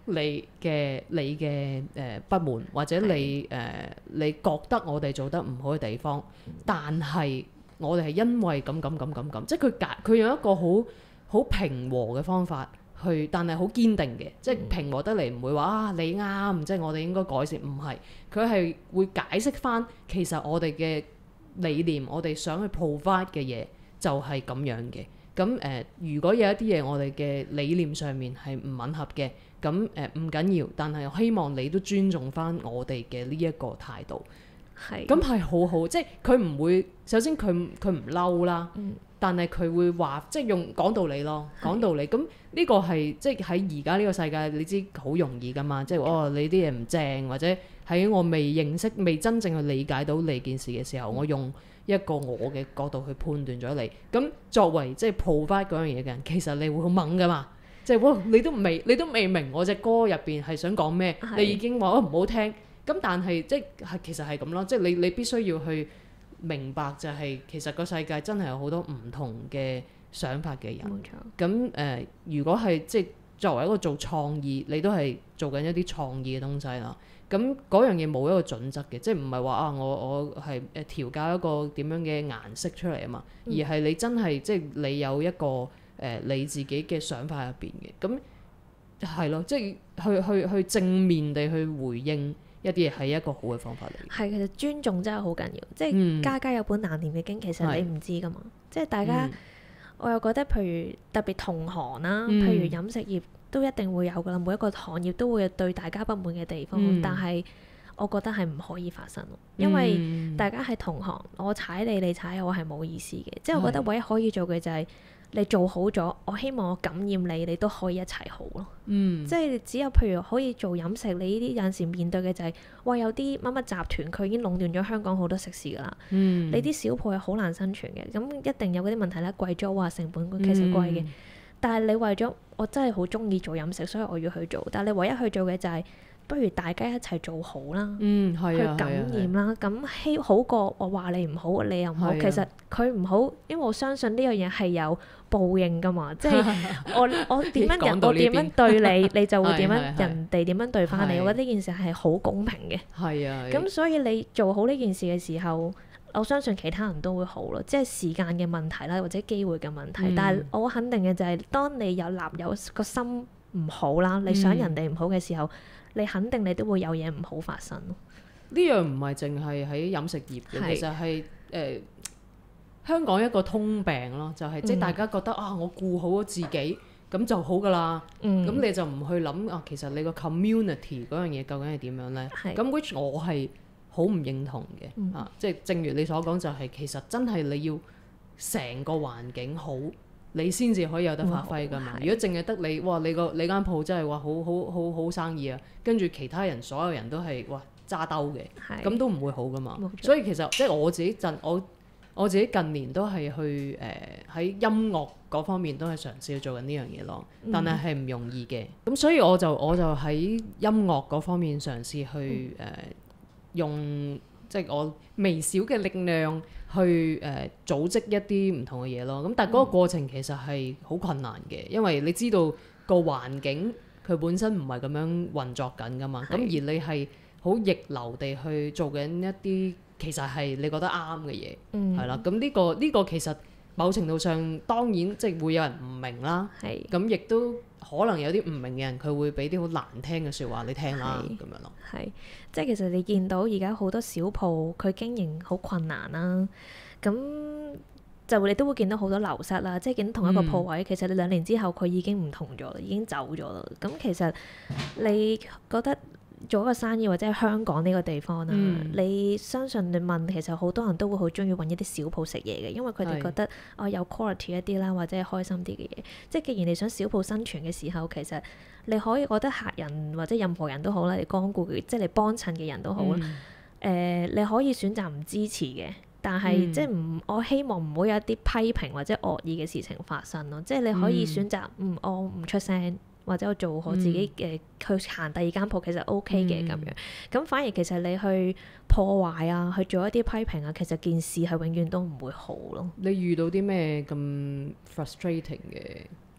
你嘅你嘅誒、呃、不滿，或者你誒、呃、你覺得我哋做得唔好嘅地方，但係我哋係因為咁咁咁咁咁，即係佢解佢用一個好好平和嘅方法去，但係好堅定嘅，即係平和得嚟唔會話啊你啱，即係我哋應該改善，唔係，佢係會解釋返其實我哋嘅理念，我哋想去 provide 嘅嘢就係咁樣嘅。咁誒、呃，如果有一啲嘢我哋嘅理念上面係唔吻合嘅，咁誒唔緊要，但係希望你都尊重翻我哋嘅呢一個態度。係。咁係好好，即係佢唔會，首先佢佢唔嬲啦，嗯、但係佢會話，即係用講道理咯，講道理。咁呢個係即係喺而家呢個世界，你知好容易噶嘛？即係哦，你啲嘢唔正，或者喺我未認識、未真正去理解到你件事嘅時候，嗯、我用一個我嘅角度去判斷咗你，咁作為即係 provide 嗰樣嘢嘅人，其實你會好猛噶嘛？即係哇，你都未你都未明我隻歌入邊係想講咩，是你已經話哦唔好聽。咁但係即係其實係咁咯，即係你你必須要去明白就係、是、其實個世界真係有好多唔同嘅想法嘅人。冇錯。咁誒、呃，如果係即係作為一個做創意，你都係做緊一啲創意嘅東西啦。咁嗰樣嘢冇一個準則嘅，即係唔係話啊我我係誒調教一個點樣嘅顏色出嚟啊嘛，嗯、而係你真係即係你有一個誒、呃、你自己嘅想法入邊嘅，咁係咯，即係去去去正面地去回應一啲嘢係一個好嘅方法嚟。係，其實尊重真係好緊要，即係、嗯、家家有本難唸嘅經，其實你唔知噶嘛，是即係大家、嗯、我又覺得譬如特別同行啦，嗯、譬如飲食業。都一定會有㗎啦，每一個行業都會有對大家不滿嘅地方，嗯、但係我覺得係唔可以發生咯，因為大家係同行，我踩你，你踩我係冇意思嘅。即係我覺得唯一可以做嘅就係你做好咗，我希望我感染你，你都可以一齊好咯。嗯、即係只有譬如可以做飲食，你呢啲有陣時面對嘅就係、是，哇有啲乜乜集團佢已經壟斷咗香港好多食肆㗎啦。嗯、你啲小鋪係好難生存嘅，咁一定有嗰啲問題咧，貴租啊，成本其實貴嘅。嗯但係你為咗我真係好中意做飲食，所以我要去做。但係你唯一去做嘅就係、是，不如大家一齊做好啦，嗯啊、去感染啦。咁希、啊啊、好過我話你唔好，你又唔好。啊、其實佢唔好，因為我相信呢樣嘢係有報應㗎嘛。即係我我點樣人，我點樣對你，你就會點樣、啊啊、人哋點樣對返你。啊、我覺得呢件事係好公平嘅。係啊。咁所以你做好呢件事嘅時候，我相信其他人都會好咯，即係時間嘅問題啦，或者機會嘅問題。嗯、但係我肯定嘅就係、是，當你有立有個心唔好啦，你想人哋唔好嘅時候，嗯、你肯定你都會有嘢唔好發生咯。呢樣唔係淨係喺飲食業嘅，是其實係誒、呃、香港一個通病咯，就係、是、即係大家覺得、嗯、啊，我顧好咗自己咁就好㗎啦。咁、嗯、你就唔去諗啊，其實你個 community 嗰樣嘢究竟係點樣咧？咁是 which 我係好唔認同嘅、嗯、啊！即係正如你所講，就係其實真係你要成個環境好，你先至可以有得發揮㗎嘛。嗯、如果淨係得你，哇！你個你間鋪真係話好好好好生意啊，跟住其他人所有人都係哇揸兜嘅，咁是都唔會好㗎嘛。錯所以其實即係我自己近我我自己近年都係去誒喺、呃、音樂嗰方面都係嘗試去做緊呢樣嘢咯，但係係唔容易嘅。咁、嗯、所以我就我就喺音樂嗰方面嘗試去誒。呃嗯用即係我微小嘅力量去誒、呃、組織一啲唔同嘅嘢咯，咁但係嗰個過程其實係好困難嘅，因為你知道個環境佢本身唔係咁樣運作緊㗎嘛，咁是而你係好逆流地去做緊一啲其實係你覺得啱嘅嘢，係啦、嗯，咁呢、呢個呢、呢個其實某程度上當然即係會有人唔明啦，咁亦都。可能有啲唔明嘅人，佢會俾啲好難聽嘅説話你聽啦，咁樣咯。係，即係其實你見到而家好多小鋪，佢經營好困難啦。咁就你都會見到好多流失啦。即係見到同一個鋪位，嗯、其實你兩年之後佢已經唔同咗啦，已經走咗啦。咁其實你覺得做一個生意或者係香港呢個地方啦，嗯、你相信你問其實好多人都會好中意揾一啲小鋪食嘢嘅，因為佢哋覺得是哦有 quality 一啲啦，或者係開心啲嘅嘢。即係既然你想小鋪生存嘅時候，其實你可以覺得客人或者任何人都好啦，你光顧嘅即係你幫襯嘅人都好啦。誒、嗯呃，你可以選擇唔支持嘅，但係、嗯、即係唔我希望唔會有一啲批評或者惡意嘅事情發生咯。即係你可以選擇嗯，我唔出聲。或者我做好自己嘅、嗯、去行第二間鋪其實 OK 嘅咁、嗯、樣，咁反而其實你去破壞啊，去做一啲批評啊，其實件事係永遠都唔會好咯。你遇到啲咩咁 frustrating 嘅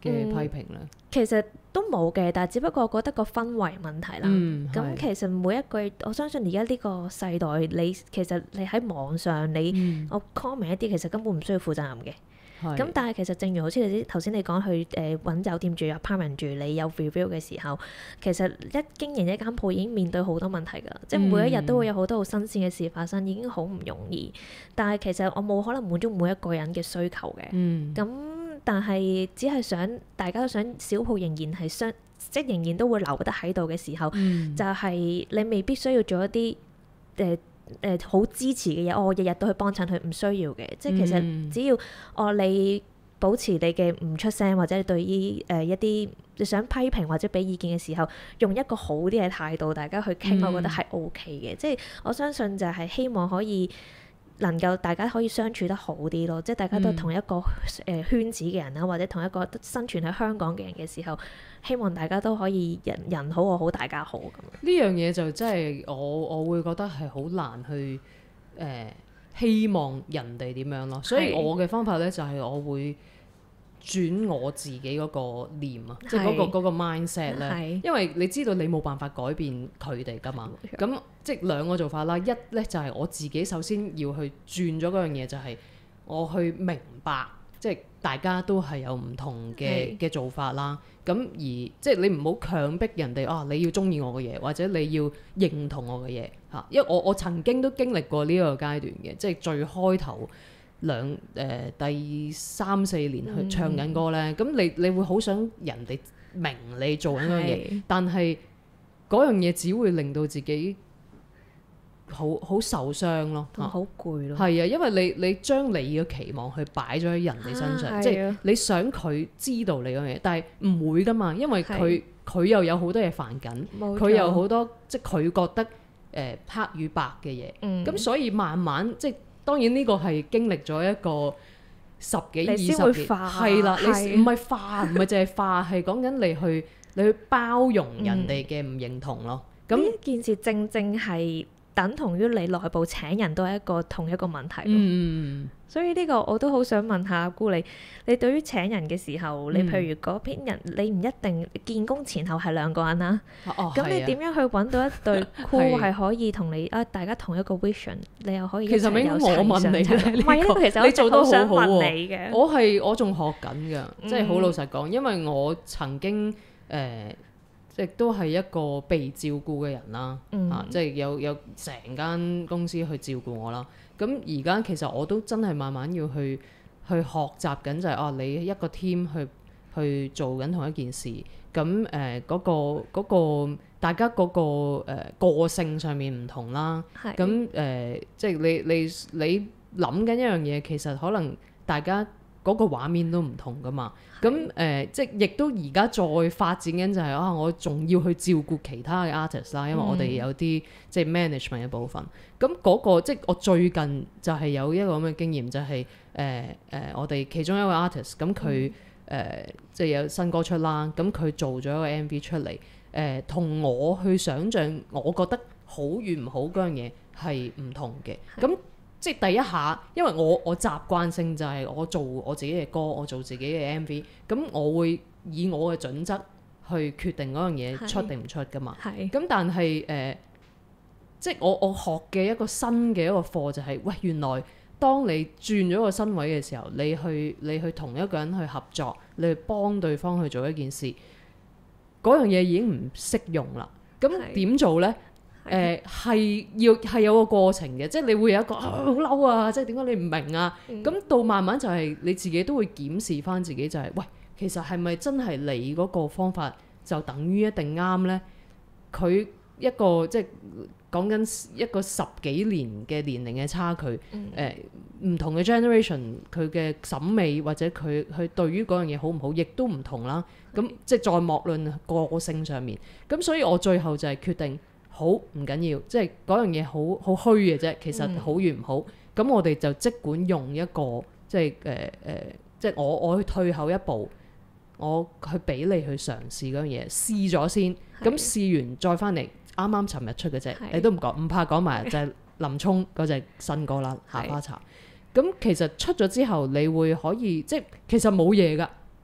嘅批評咧、嗯？ 其實都冇嘅，但係只不過覺得個氛圍問題啦。咁、嗯、其實每一句，我相信而家呢個世代，你其實你喺網上你、嗯、我 comment 一啲，其實根本唔需要負責任嘅。咁是但係其實正如好似你頭先你講去誒揾、呃、酒店住 apartment 住，你有 review 嘅時候，其實一經營一間鋪已經面對好多問題㗎，嗯、即係每一日都會有好多好新鮮嘅事發生，已經好唔容易。但係其實我冇可能滿足每一個人嘅需求嘅。咁、嗯、但係只係想大家都想小鋪仍然係相，即係仍然都會留得喺度嘅時候，嗯、就係你未必需要做一啲誒。呃誒好、呃、支持嘅嘢，我日日都去幫襯佢，唔需要嘅。即係其實只要我、哦、你保持你嘅唔出聲，或者對於誒、呃、一啲你想批評或者俾意見嘅時候，用一個好啲嘅態度，大家去傾，嗯、我覺得係 O K 嘅。即係我相信就係希望可以能夠大家可以相處得好啲咯。即係大家都同一個誒、呃、圈子嘅人啦，或者同一個生存喺香港嘅人嘅時候，希望大家都可以人人好我好大家好咁樣。 呢樣嘢就真係我我會覺得係好難去誒、呃、希望人哋點樣咯。所以我嘅方法咧就係、是、我會轉我自己嗰個念啊，即係嗰個嗰、嗰個 mindset 咧。因為你知道你冇辦法改變佢哋噶嘛。咁即係兩個做法啦。一咧就係、是、我自己首先要去轉咗嗰樣嘢，就係我去明白。即係大家都係有唔同嘅嘅是做法啦，咁而即係你唔好強迫人哋啊，你要中意我嘅嘢，或者你要認同我嘅嘢嚇，因為我我曾經都經歷過呢個階段嘅，即係最開頭兩誒、呃、第三四年去唱緊歌咧，咁、嗯、你你會好想人哋明你做緊嗰樣嘢，是但係嗰樣嘢只會令到自己好好受傷咯， 好攰咯。 係啊，因為你你將你嘅期望去擺咗喺人哋身上，啊、即係你想佢知道你嗰樣嘢，但係唔會噶嘛，因為佢佢又有好多嘢煩緊，佢錯有好多即係佢覺得誒、呃、黑與白嘅嘢，咁、嗯、所以慢慢即係當然呢個係經歷咗一個十幾二十年，係啦，你唔係化，唔係淨係化，係講緊你去你去包容人哋嘅唔認同咯。咁呢、 嗯、件事正正係。等同於你內部請人都係一個同一個問題咯， 嗯、 所以呢個我都好想問下阿姑你，你對於請人嘅時候，嗯、你譬如嗰邊人，你唔一定見工前後係兩個人啦，咁、哦、你點樣去揾到一對 crew 係可以同你啊大家同一個 vision，你又可以一齊有齊上？其實應該我問你咧，唔係呢個其實我做得好想問你嘅。 我係我仲學緊㗎，即係好老實講，因為我曾經誒。呃即都係一個被照顧嘅人啦，嗯、啊，即係有有成間公司去照顧我啦。咁而家其實我都真係慢慢要去去學習緊，就係、是、哦，你一個 team 去去做緊同一件事，咁誒嗰個嗰、嗰個大家嗰、嗰個誒、呃、個性上面唔同啦。咁誒是、呃，即係你你你諗緊一樣嘢，其實可能大家嗰個畫面都唔同噶嘛，咁誒是、呃，即係亦都而家再發展緊就係、是、啊，我仲要去照顧其他嘅 artist 啦，因為我哋有啲、嗯、即係 management 嘅部分。咁嗰、那個即係我最近就係有一個咁嘅經驗，就係誒誒，我哋其中一位 artist，咁佢誒即係有新歌出啦，咁佢做咗一個 M V 出嚟，誒、呃、同我去想像，我覺得好與唔好嗰樣嘢係唔同嘅，咁是。即係第一下，因為我我習慣性就係我做我自己嘅歌，我做自己嘅 M V，咁我會以我嘅準則去決定嗰樣嘢出定唔出㗎嘛。咁但係誒、呃，即係我我學嘅一個新嘅一個課就係、是，喂，原來當你轉咗個身位嘅時候，你去你去同一個人去合作，你去幫對方去做一件事，嗰樣嘢已經唔適用啦。咁點做呢？誒係、呃、要係有個過程嘅，即係你會有一個好嬲啊，啊！即係點解你唔明啊？咁、嗯、到慢慢就係你自己都會檢視翻自己、就係，就係喂，其實係咪真係你嗰個方法就等於一定啱呢？佢一個即係講緊一個十幾年嘅年齡嘅差距，誒唔、嗯呃、同嘅 generation 佢嘅審美或者佢佢對於嗰樣嘢好唔好，亦都唔同啦。咁、嗯、即係再莫論個性上面，咁所以我最後就係決定。好唔緊要，即係嗰樣嘢好好虛嘅啫。其實好與唔好，咁、嗯、我哋就即管用一個即係誒誒，即係我我去退後一步，我去俾你去嘗試嗰樣嘢，試咗先。咁是試完再翻嚟，啱啱尋日出嘅啫，是你都唔講唔怕講埋，是就係林聰嗰隻新歌啦，《夏花茶》。咁是其實出咗之後，你會可以即係其實冇嘢㗎。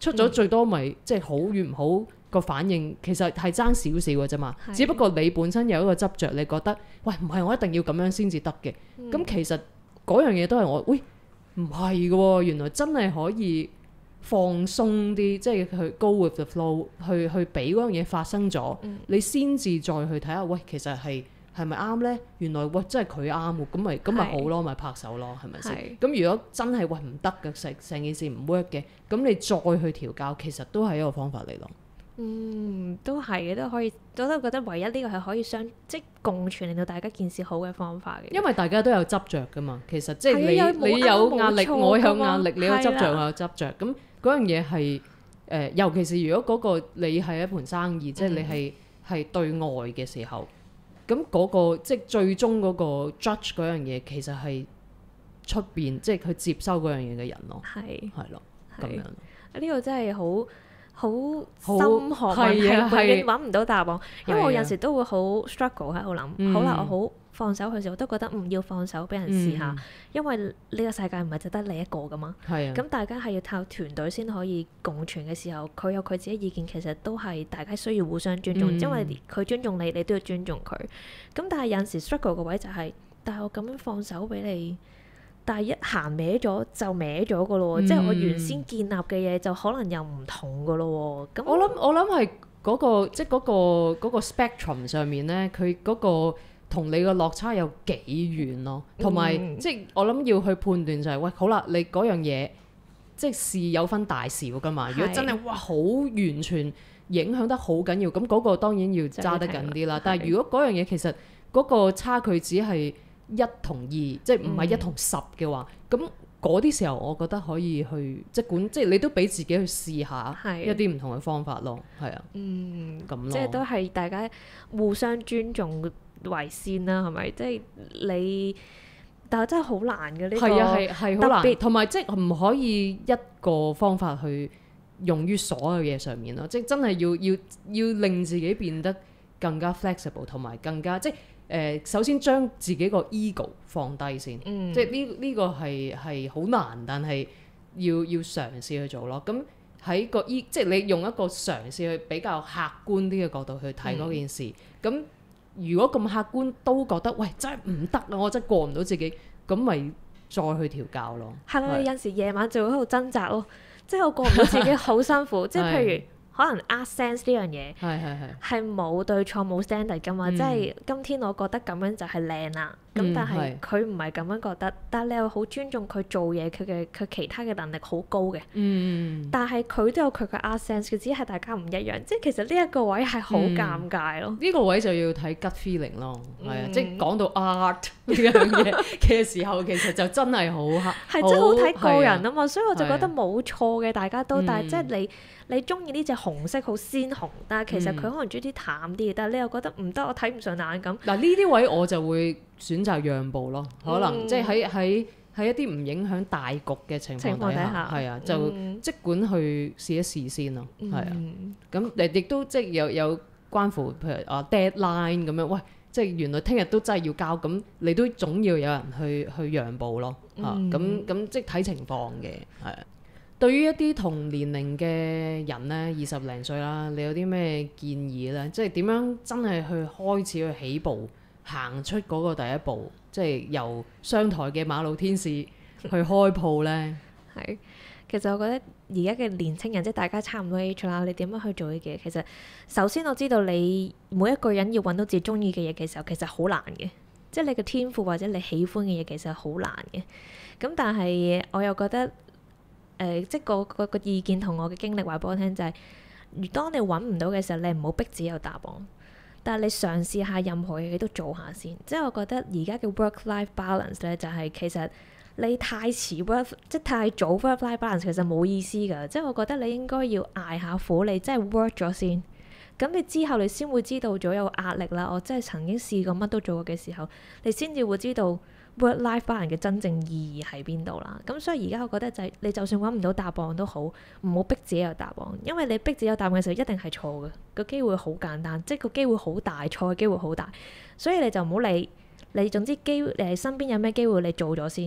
出咗最多咪即係好與唔好個反應，其實係爭少少嘅啫嘛。是只不過你本身有一個執着，你覺得喂唔係我一定要咁樣先至得嘅。咁、嗯、其實嗰樣嘢都係我，喂唔係嘅喎，原來真係可以放鬆啲，即係去 go with the flow，去去俾嗰樣嘢發生咗，嗯、你先至再去睇下，喂其實係。係咪啱呢？原來喂真係佢啱喎，咁咪咁咪好咯，咪拍手咯，係咪先？咁如果真係喂唔得嘅，成成件事唔 work 嘅，咁你再去調教，其實都係一個方法嚟咯。 嗯，都係嘅，都可以，我都覺得唯一呢個係可以相即係共存，令到大家件事好嘅方法嘅。因為大家都有執着噶嘛，其實即係你有你有壓力，我有壓力，你有執着，我有執着。咁嗰樣嘢係誒，尤其是如果嗰個你係一盤生意，嗯、即係你係係對外嘅時候。咁嗰、那個即係最終嗰個 judge 嗰樣嘢，其實係出邊即係佢接收嗰樣嘢嘅人咯，係係咯咁樣。 呢個真係好好心寒，係永遠揾唔到答案。因為我有時都會好 struggle 喺度諗，嗯、好啦，我好放手嘅時候，我都覺得唔要放手俾人試下，嗯、因為呢個世界唔係淨得你一個噶嘛。咁的大家係要靠團隊先可以共存嘅時候，佢有佢自己意見，其實都係大家需要互相尊重，嗯、因為佢尊重你，你都要尊重佢。咁但係有陣時 struggle 個位就係、是，但係我咁樣放手俾你，但係一行歪咗就歪咗噶咯，嗯、即係我原先建立嘅嘢就可能又唔同噶咯。咁我諗我諗係嗰個即係嗰個嗰個 spectrum 上面咧，佢嗰個。同你個落差有幾遠咯，同埋、嗯、即係我諗要去判斷就係、是，喂好啦，你嗰樣嘢即係事有分大小㗎嘛。是如果真係哇好完全影響得好緊要，咁嗰個當然要揸得緊啲啦。但係如果嗰樣嘢其實嗰個差距只係一同二，即係唔係一同十嘅話，咁嗰啲時候我覺得可以去即管即係你都俾自己去試下一啲唔同嘅方法咯，係啊，嗯，咁咯， 即係都係大家互相尊重為先啦，係咪？即係你，但係真係好難嘅呢、呢個， 係啊係係好難，同埋即係唔可以一個方法去用於所有嘢上面咯。即係真係要要要令自己變得更加 flexible， 同埋更加即係誒、呃，首先將自己個 ego 放低先，嗯、即係呢呢個係係好難，但係要要嘗試去做咯。咁喺個 e 即係你用一個嘗試去比較客觀啲嘅角度去睇嗰件事，咁、嗯。如果咁客觀都覺得喂真係唔得啦，我真係過唔到自己，咁咪再去調教咯。 係啦，有陣時夜晚就會喺度掙扎咯，即係我過唔到自己好辛苦，即係譬如。可能 art sense 呢樣嘢係冇對錯冇 standard 噶嘛，嗯、即係今天我覺得咁樣就係靚啦，咁、嗯、但係佢唔係咁樣覺得，是但係你又好尊重佢做嘢，佢嘅佢其他嘅能力好高嘅，嗯、但係佢都有佢嘅 art sense，佢只係大家唔一樣，即係其實呢一個位係好尷尬咯。呢、 嗯呢個位就要睇 gut feeling 咯，係啊、嗯，即係講到 art 呢樣嘢嘅時候，其實就真係好黑， 係真係好睇個人啊嘛，所以我就覺得冇錯嘅，大家都，嗯、但係即係你。你中意呢隻紅色好鮮紅，但係其實佢可能中意啲淡啲，嗯、但係你又覺得唔得，我睇唔上眼咁。 嗱呢啲位我就會選擇讓步咯，可能、嗯、即係喺喺喺一啲唔影響大局嘅情況底下，係啊，就即管去試一試先咯，係啊。咁誒亦都即係有有關乎譬如啊 deadline 咁樣，喂，即係原來聽日都真係要交，咁你都總要有人去去讓步咯，嚇咁咁即係睇情況嘅，係啊。對於一啲同年齡嘅人呢，二十零歲啦，你有啲咩建議呢？即係點樣真係去開始去起步，行出嗰個第一步，即係由商台嘅馬路天使去開鋪呢？ 係，其實我覺得而家嘅年青人，即係大家差唔多 age 啦，你點樣去做呢啲嘢？其實首先我知道你每一個人要揾到自己中意嘅嘢嘅時候，其實好難嘅，即係你嘅天賦或者你喜歡嘅嘢，其實好難嘅。咁但係我又覺得。誒、呃，即係個個個意見同我嘅經歷話俾我聽就係、是，當你揾唔到嘅時候，你唔好逼自己有答案，但係你嘗試下任何嘢，你都做下先。即係我覺得而家嘅 work-life balance 咧，就係、是、其實你太遲 work，即係太早 work-life balance 其實冇意思㗎。即係我覺得你應該要捱下苦，你真係 work 咗先，咁你之後你先會知道咗有壓力啦。我真係曾經試過乜都做過嘅時候，你先至會知道。work-life balance 嘅真正意義喺邊度啦？咁所以而家我覺得就係、是、你就算揾唔到答案都好，唔好逼自己有答案，因為你逼自己有答案嘅時候一定係錯嘅，個機會好簡單，即係個機會好大，錯嘅機會好大，所以你就唔好理，你總之機誒身邊有咩機會你做咗先，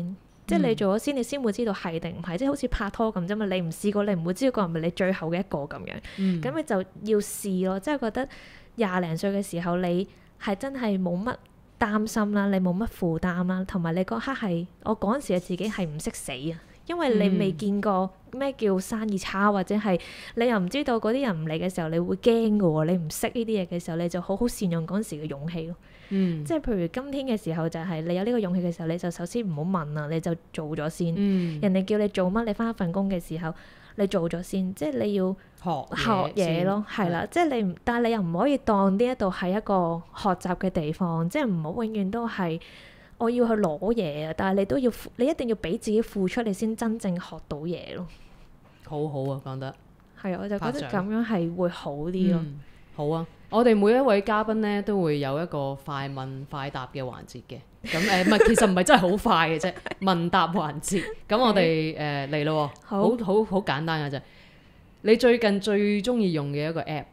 即係你做咗先，你先會知道係定唔係，即係好似拍拖咁啫嘛。你唔試過，你唔會知道個係咪你最後嘅一個咁樣。咁、嗯、你就要試咯，即係覺得廿零歲嘅時候，你係真係冇乜擔心啦，你冇乜負擔啦，同埋你嗰刻係我嗰陣時嘅自己係唔識死啊，因為你未見過咩叫生意差，或者係你又唔知道嗰啲人唔嚟嘅時候，你會驚㗎喎。你唔識呢啲嘢嘅時候，你就好好善用嗰陣時嘅勇氣咯。嗯、即係譬如今天嘅時候，就係你有呢個勇氣嘅時候，你就首先唔好問啦，你就做咗先。嗯、人哋叫你做乜，你返一份工嘅時候，你做咗先。即係你要學嘢咯，係啦。即係你，但係你又唔可以當呢一度係一個學習嘅地方，即係唔好永遠都係我要去攞嘢啊！但係你都要，你一定要俾自己付出，你先真正學到嘢咯。 好好啊，講得係啊，我就覺得咁樣係會好啲咯、 嗯。好啊，我哋每一位嘉賓咧都會有一個快問快答嘅環節嘅。咁誒唔係，其實唔係真係好快嘅啫，問答環節。咁我哋誒嚟咯，好好好簡單嘅啫。你最近最中意用嘅一個 app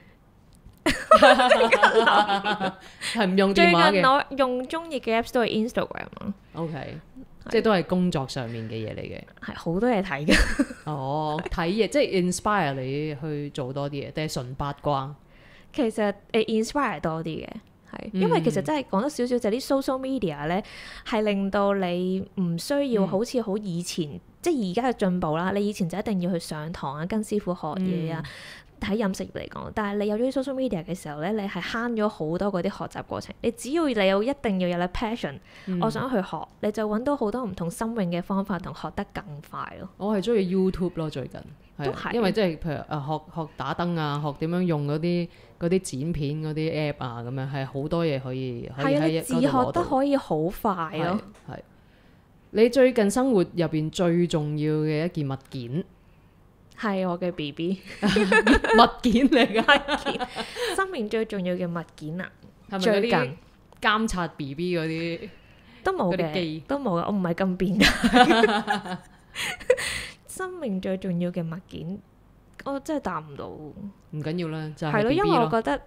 係唔用電話嘅？ 最近我用中意嘅 apps 都係 Instagram 咯。 OK。即係都係工作上面嘅嘢嚟嘅， 係好多嘢睇嘅。 哦，睇嘢即係 inspire 你去做多啲嘢，定係純八卦？ 其實誒 inspire 多啲嘅，係、嗯、因為其實真係講得少少就係啲 social media 咧，係令到你唔需要好似好以前，嗯、即係而家嘅進步啦。你以前就一定要去上堂啊，跟師傅學嘢啊。喺飲食業嚟講，但係你有咗 social media 嘅時候咧，你係慳咗好多嗰啲學習過程。你只要你有一定要有你 passion，、嗯、我想去學，你就揾到好多唔同新穎嘅方法，同學得更快咯。 我係中意 YouTube 咯，最近都係， 因為即係譬如誒學學打燈啊，學點樣用嗰啲嗰啲剪片嗰啲 app 啊，咁樣係好多嘢可以可以喺自學得可以好快咯。 係你最近生活入邊最重要嘅一件物件？ 係我嘅 B B 物件嚟㗎， 物件生命最重要嘅物件啊！ 係咪最近監察 B B 嗰啲都冇嘅，都冇嘅。我唔係咁變態。生命最重要嘅物件，我真係答唔到。唔緊要啦，就係、 係、 咯， 因為我覺得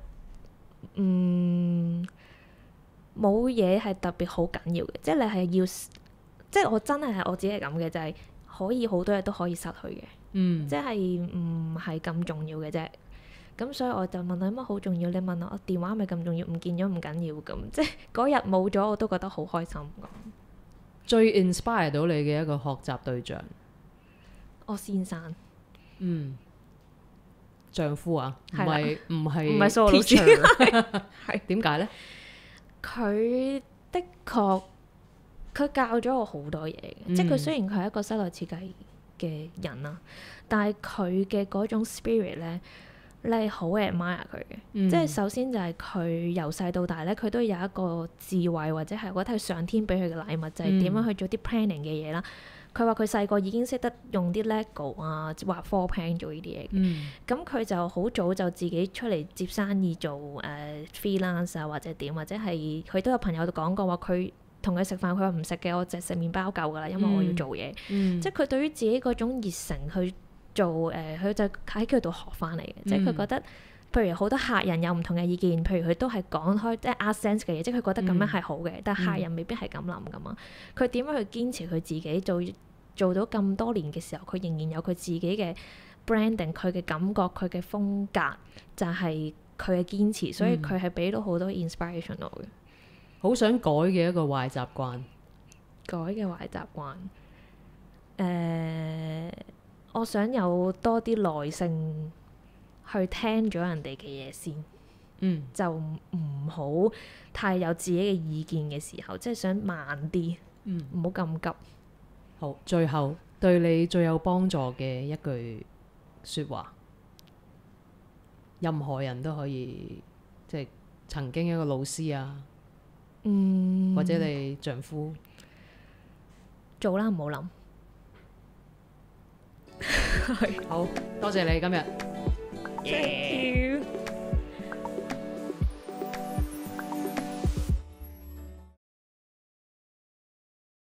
嗯冇嘢係特別好緊要嘅，即係你係要，即係我真係係我自己係咁嘅，就係、係、可以好多嘢都可以失去嘅。嗯，即係唔係咁重要嘅啫，咁所以我就問你乜好重要？你問我，我電話咪咁重要？唔見咗唔緊要咁，即係嗰日冇咗我都覺得好開心咁。 最 inspire 到你嘅一個學習對象， 我先生， 嗯，丈夫啊，唔係唔係唔係數學老師，係點解呢？ 佢的確佢教咗我好多嘢嘅，嗯、即係佢雖然佢係一個室內設計嘅人啊，但係佢嘅嗰種 spirit 咧，你係好 admire 佢嘅。嗯、即係首先就係佢由細到大咧，佢都有一個智慧，或者係我覺得係上天俾佢嘅禮物，就係、是、點樣去做啲 planning 嘅嘢啦。佢話佢細個已經識得用啲 lego 啊，畫 floor plan 做呢啲嘢。咁佢、嗯、就好早就自己出嚟接生意做誒、uh, freelance 啊，或者點，或者係佢都有朋友講過話佢。同佢食飯，佢話唔食嘅，我淨係食麵包夠噶啦，因為我要做嘢。嗯、即係佢對於自己嗰種熱誠去做誒，佢、呃、就喺佢度學翻嚟嘅。嗯、即係佢覺得，譬如好多客人有唔同嘅意見，譬如佢都係講開即係 art sense 嘅嘢，即係佢覺得咁樣係好嘅，嗯、但係客人未必係咁諗噶嘛。佢點、嗯、樣去堅持佢自己做做到咁多年嘅時候，佢仍然有佢自己嘅 branding，佢嘅感覺，佢嘅風格就係佢嘅堅持，所以佢係俾到好多 inspiration 我嘅。 好想改嘅一個壞習慣， 改嘅壞習慣，誒、呃，我想有多啲耐性去聽咗人哋嘅嘢先，嗯，就唔好太有自己嘅意見嘅時候，即係想慢啲，嗯，唔好咁急。 好，最後對你最有幫助嘅一句説話，任何人都可以，即係曾經一個老師啊。嗯，或者你丈夫做啦，唔好諗。 好多謝你今日。 Yeah.